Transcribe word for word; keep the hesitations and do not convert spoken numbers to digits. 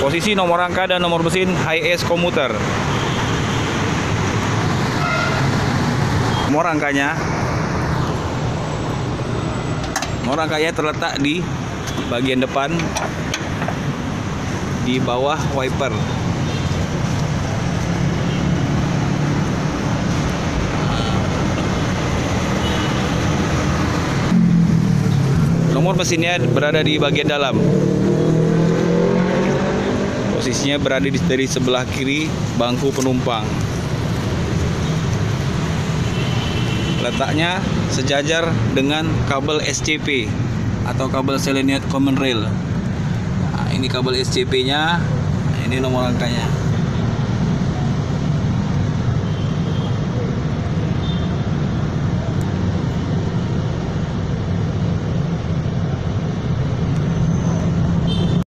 Posisi nomor rangka dan nomor mesin Hiace komuter. Nomor rangkanya Nomor rangkanya terletak di bagian depan di bawah wiper. Nomor mesinnya berada di bagian dalam. Posisinya berada di dari sebelah kiri bangku penumpang. Letaknya sejajar dengan kabel S C P atau kabel Selenium Common Rail. Nah, ini kabel S C P-nya, ini nomor rangkanya.